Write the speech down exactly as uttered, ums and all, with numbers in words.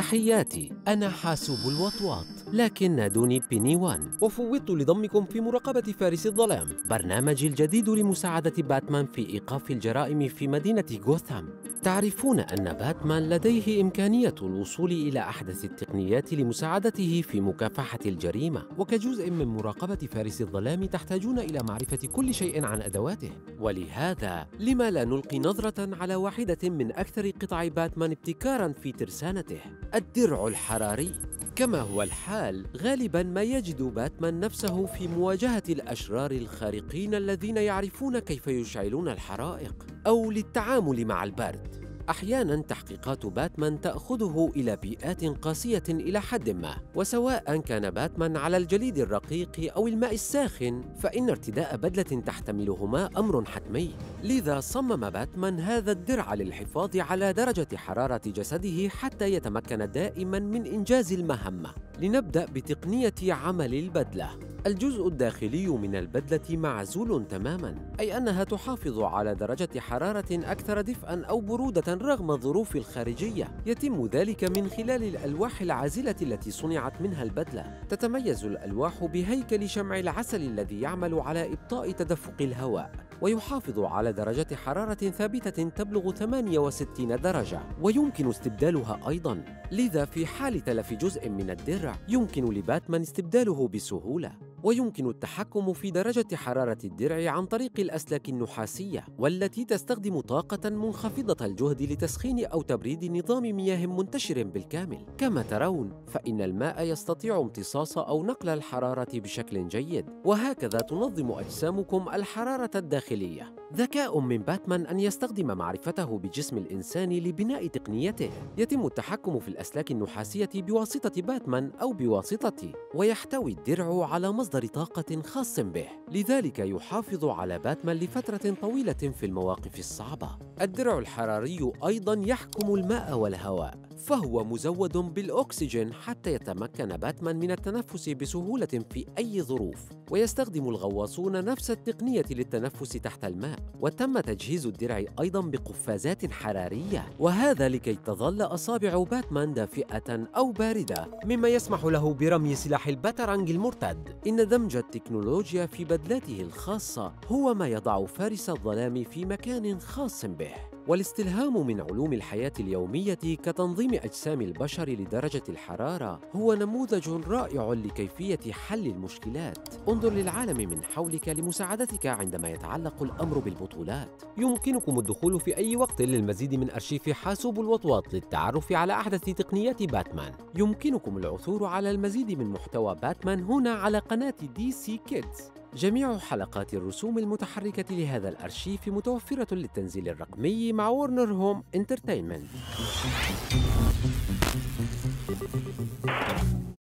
تحياتي، أنا حاسوب الوطواط، لكن نادوني بيني وان، وفوضت لضمكم في مراقبة فارس الظلام، برنامجي الجديد لمساعدة باتمان في إيقاف الجرائم في مدينة غوثام. تعرفون أن باتمان لديه إمكانية الوصول إلى أحدث التقنيات لمساعدته في مكافحة الجريمة، وكجزء من مراقبة فارس الظلام تحتاجون إلى معرفة كل شيء عن أدواته، ولهذا لما لا نلقي نظرة على واحدة من أكثر قطع باتمان ابتكاراً في ترسانته، الدرع الحراري. كما هو الحال، غالباً ما يجد باتمان نفسه في مواجهة الأشرار الخارقين الذين يعرفون كيف يشعلون الحرائق، أو للتعامل مع البرد. أحياناً تحقيقات باتمان تأخذه إلى بيئات قاسية إلى حد ما، وسواء كان باتمان على الجليد الرقيق أو الماء الساخن، فإن ارتداء بدلة تحتملهما أمر حتمي. لذا صمم باتمان هذا الدرع للحفاظ على درجة حرارة جسده حتى يتمكن دائماً من إنجاز المهمة. لنبدأ بتقنية عمل البدلة. الجزء الداخلي من البدلة معزول تماماً، أي أنها تحافظ على درجة حرارة أكثر دفئاً أو برودة رغم الظروف الخارجية. يتم ذلك من خلال الألواح العازلة التي صنعت منها البدلة. تتميز الألواح بهيكل شمع العسل الذي يعمل على إبطاء تدفق الهواء، ويحافظ على درجة حرارة ثابتة تبلغ ثمانية وستين درجة، ويمكن استبدالها أيضاً. لذا في حال تلف جزء من الدرع يمكن لباتمان استبداله بسهولة. ويمكن التحكم في درجة حرارة الدرع عن طريق الأسلاك النحاسية، والتي تستخدم طاقة منخفضة الجهد لتسخين أو تبريد نظام مياه منتشر بالكامل. كما ترون، فإن الماء يستطيع امتصاص أو نقل الحرارة بشكل جيد، وهكذا تنظم أجسامكم الحرارة الداخلية. ذكاء من باتمان أن يستخدم معرفته بجسم الإنسان لبناء تقنيته. يتم التحكم في الأسلاك النحاسية بواسطة باتمان أو بواسطتي، ويحتوي الدرع على مصدر طاقة خاص به، لذلك يحافظ على باتمان لفترة طويلة في المواقف الصعبة. الدرع الحراري أيضاً يحكم الماء والهواء، فهو مزود بالأكسجين حتى يتمكن باتمان من التنفس بسهولة في أي ظروف. ويستخدم الغواصون نفس التقنية للتنفس تحت الماء، وتم تجهيز الدرع أيضاً بقفازات حرارية، وهذا لكي تظل أصابع باتمان دافئة أو باردة، مما يسمح له برمي سلاح الباترانج المرتد. إن دمج التكنولوجيا في بدلته الخاصة هو ما يضع فارس الظلام في مكان خاص به. والاستلهام من علوم الحياة اليومية كتنظيم أجسام البشر لدرجة الحرارة هو نموذج رائع لكيفية حل المشكلات. انظر للعالم من حولك لمساعدتك عندما يتعلق الأمر بالبطولات. يمكنكم الدخول في أي وقت للمزيد من أرشيف حاسوب الوطواط للتعرف على أحدث تقنيات باتمان. يمكنكم العثور على المزيد من محتوى باتمان هنا على قناة دي سي كيدز. جميع حلقات الرسوم المتحركة لهذا الأرشيف متوفرة للتنزيل الرقمي مع وورنر هوم انترتينمنت.